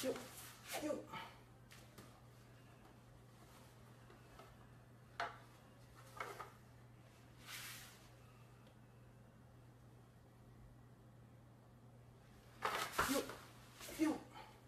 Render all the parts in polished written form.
Yo, yo. Yo, yo.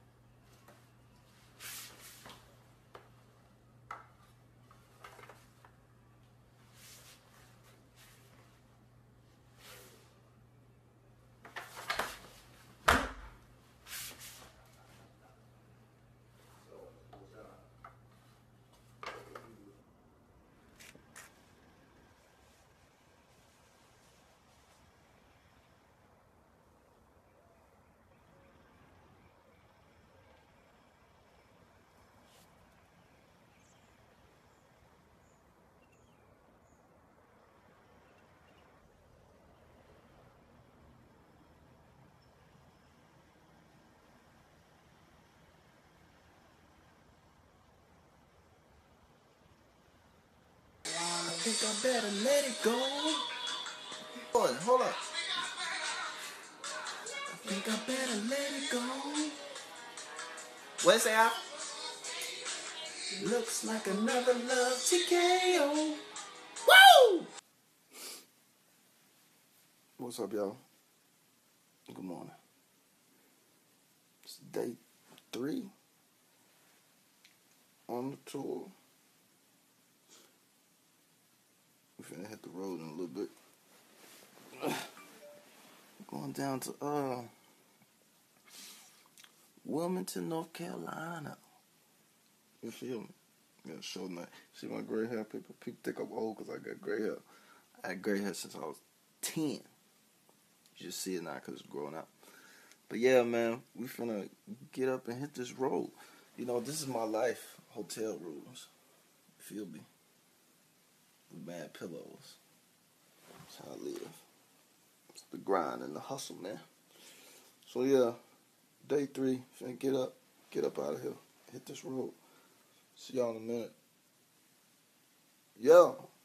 I think I better let it go. Hold up. I think I better let it go. What is that? Looks like another love TKO. Woo! What's up, y'all? Good morning. It's day 3 on the tour. We finna hit the road in a little bit. Going down to Wilmington, North Carolina. You feel me? Got a show night. See my gray hair? People think I'm old because I got gray hair. I had gray hair since I was 10. You just see it now because it's growing out. But yeah, man, we finna get up and hit this road. You know, this is my life. Hotel rooms. You feel me? With mad pillows. That's how I live. It's the grind and the hustle, man. So yeah, day 3, finna get up out of here. Hit this road. See y'all in a minute. Yo.